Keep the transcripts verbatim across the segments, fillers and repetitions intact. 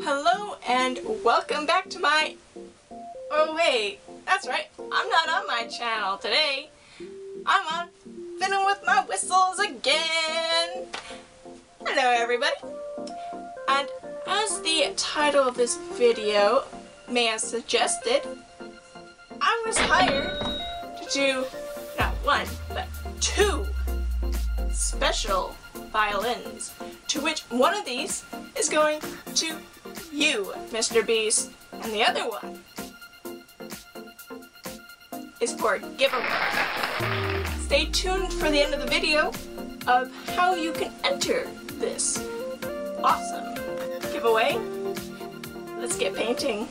Hello and welcome back to my... Oh wait, that's right, I'm not on my channel today. I'm on Fiddling with my whistles again. Hello everybody. And as the title of this video may have suggested, I was hired to do not one, but two special violins, to which one of these is going to you, Mister Beast, and the other one is for a giveaway. Stay tuned for the end of the video of how you can enter this awesome giveaway. Let's get painting.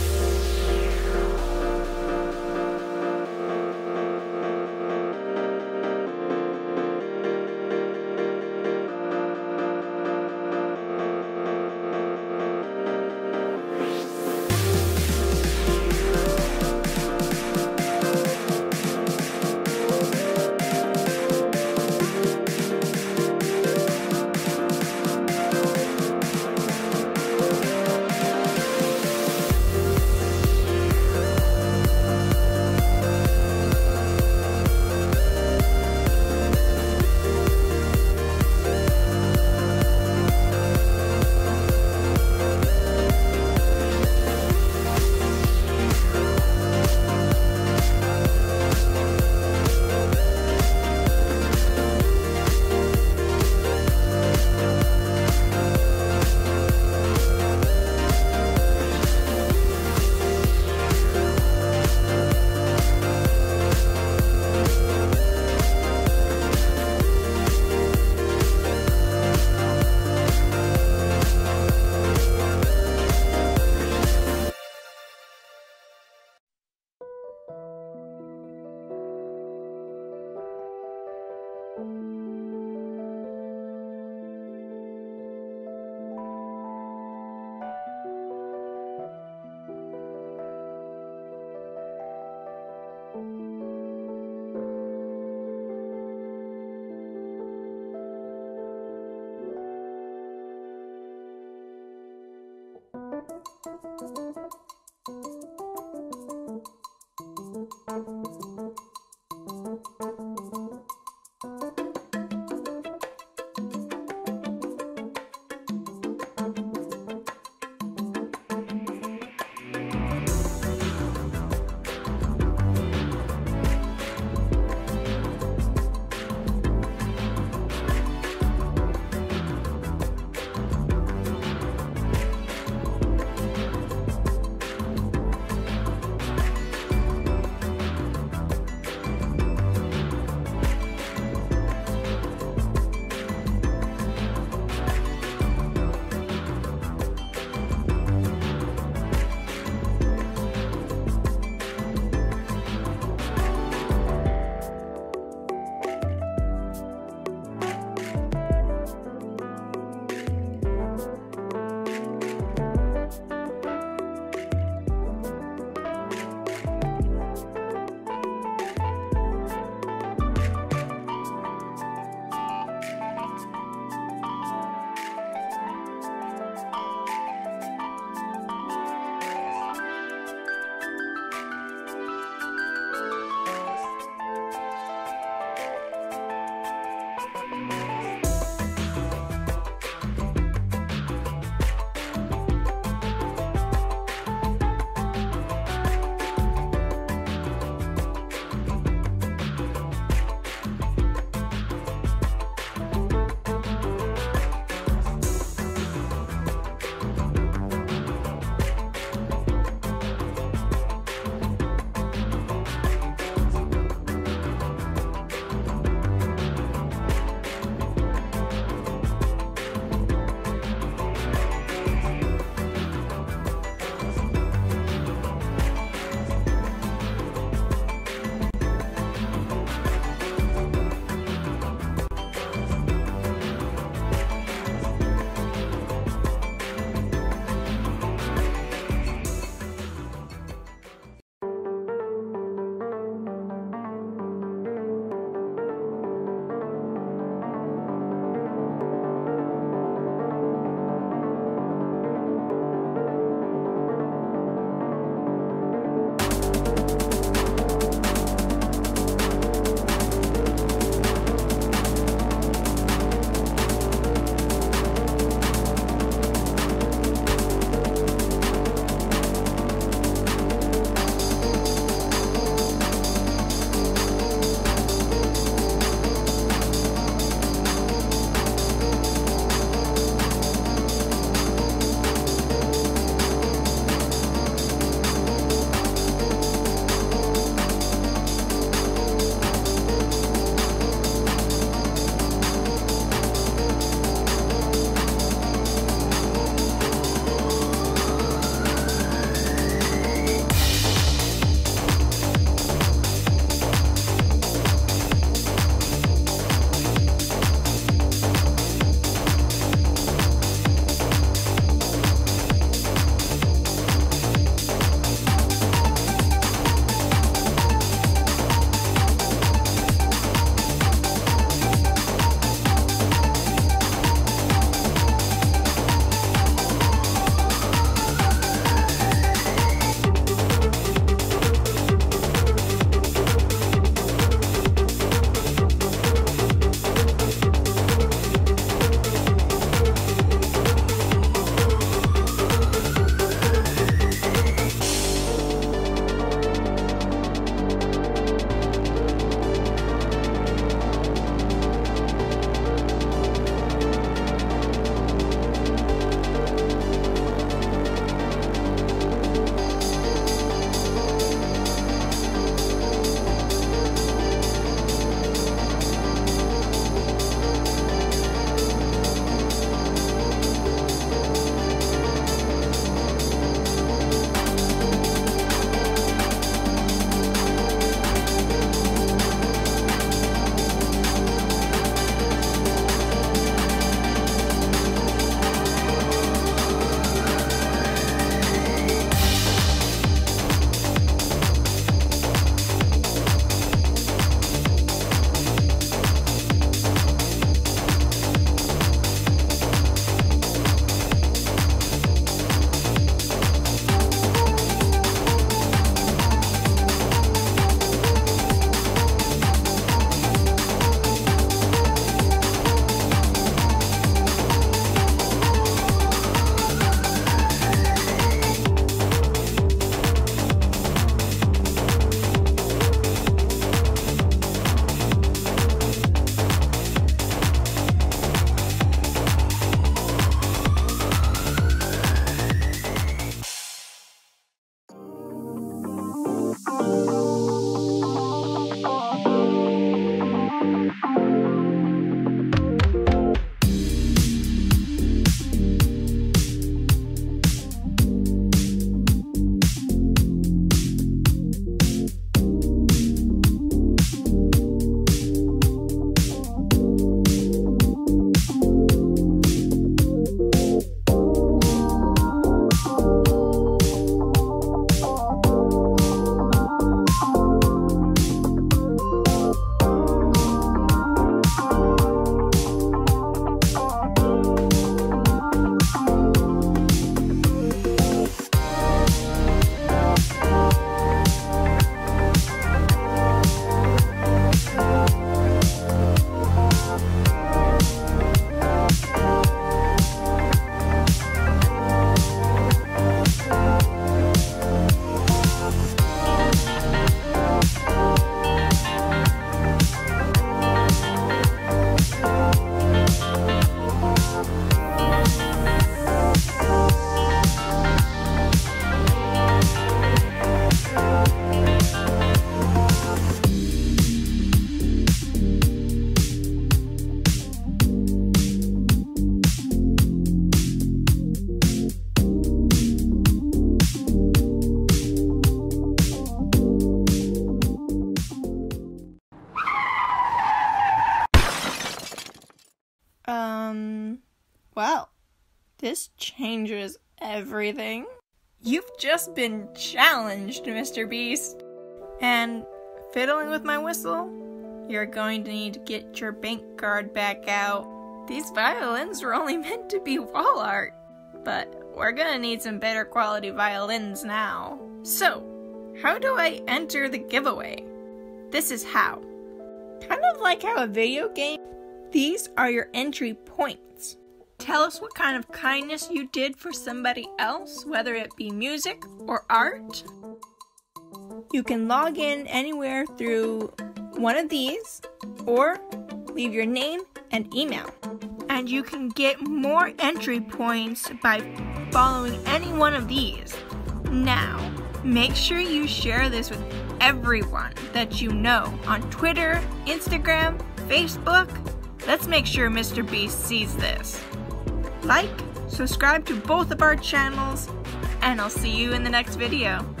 This changes everything. You've just been challenged, Mister Beast. And fiddling with my whistle, you're going to need to get your bank card back out. These violins were only meant to be wall art, but we're gonna need some better quality violins now. So, how do I enter the giveaway? This is how. Kind of like how a video game, these are your entry points. Tell us what kind of kindness you did for somebody else, whether it be music or art. You can log in anywhere through one of these, or leave your name and email. And you can get more entry points by following any one of these. Now, make sure you share this with everyone that you know on Twitter, Instagram, Facebook. Let's make sure Mister Beast sees this. Like, subscribe to both of our channels, and I'll see you in the next video.